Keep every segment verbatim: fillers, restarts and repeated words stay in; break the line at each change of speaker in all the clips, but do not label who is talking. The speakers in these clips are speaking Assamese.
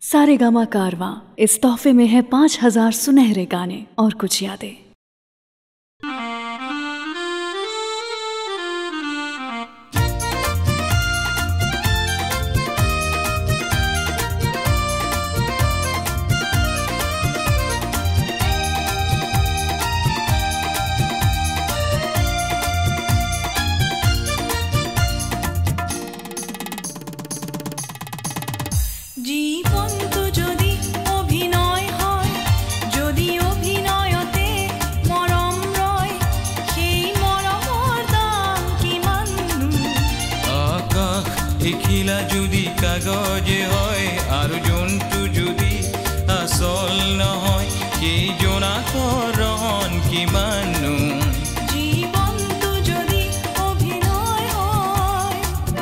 सारेगामा कारवां, इस तोहफे में है पाँच हजार सुनहरे गाने और कुछ यादें।
জীবন তো যদি অভিনয় হয়, যদি অভিনয়তে মরম রয়, সেই মরমৰ দাম কিমান?
আকাশ এখিলা যদি কাগজে হয় আর জন্তু যদি আসল নহয়, সেই জোনাকৰ ৰহন কিমান?
জীবন তো যদি অভিনয় হয়,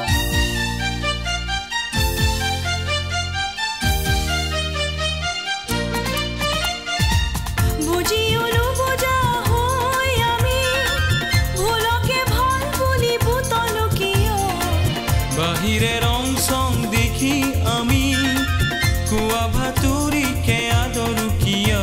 বুঝিওলো বোঝা হই আমি, ভুলকে ভাল বুলি বুতলো কিয়?
বাহিরে রং সং দেখি আমি কুয়া ভাতুরিকে আদরু কিয়?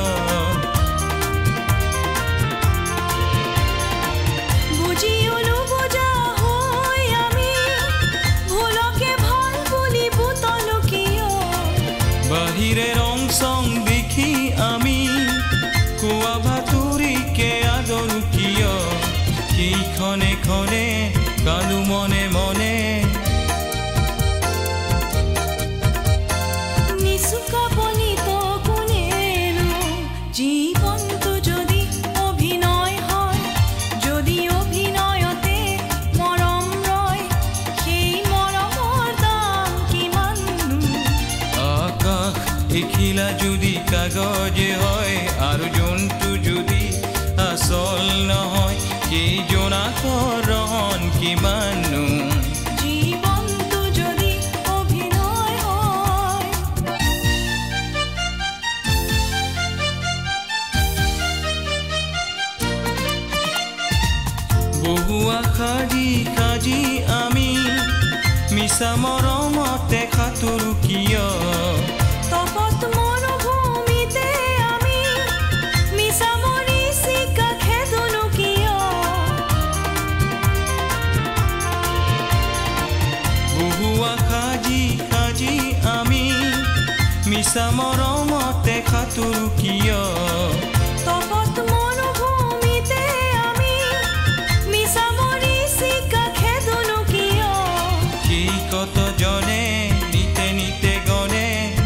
বুঝিওলো বোঝা হই আমি, ভুলকে ভাল বুলি বুতলো কিয়?
বাহিরে রং সং দেখি আমি কুয়া ভাতুরিকে আদরু কিয়? সেই ক্ষণে ক্ষণে কাঁদু মনে মনে,
নিচুকা বলিত কোনেনো? জীবন তো যদি অভিনয় হয়, যদি অভিনয়তে মরম রয়, সেই মরমৰ দাম কিমান?
আকাশ এখিলা যদি কাগজে হয় আর জন্তু যদি আসল নহয়, সেই জোনাকৰ ৰহন কিমান?
জীবন তো যদি অভিনয় হয়,
বহু আশা দি সাজি আমি মিছা মৰমতে সাঁতোৰো কিয়?
তপত মৰুভূমিতে আমি মিছা মৰীচিকা খেদোনো কিয়?
বহু আশা দি সাজি আমি মিছা মৰমতে সাঁতোৰো কিয়?
তপত মৰুভূমিতে আমি মিছা মৰীচিকা খেদোনো কিয়?
সেই কতজনে নিতে নিতে গণে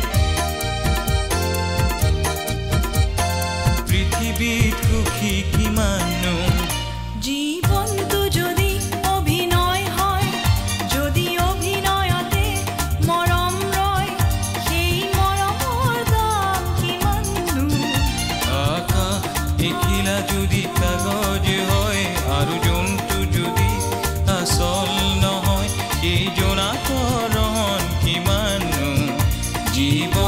পৃথিৱীত সুখী কিমান?
জীবন তো যদি অভিনয় হয়, যদি অভিনয়তে মরম রয়, সেই মরমৰ দাম কিমান?
আকাশ এখিলা যদি কাগজে হয় আর জন্তু যদি আসল নহয়, সেই জোনাকৰ ৰহন কিমান? জীবন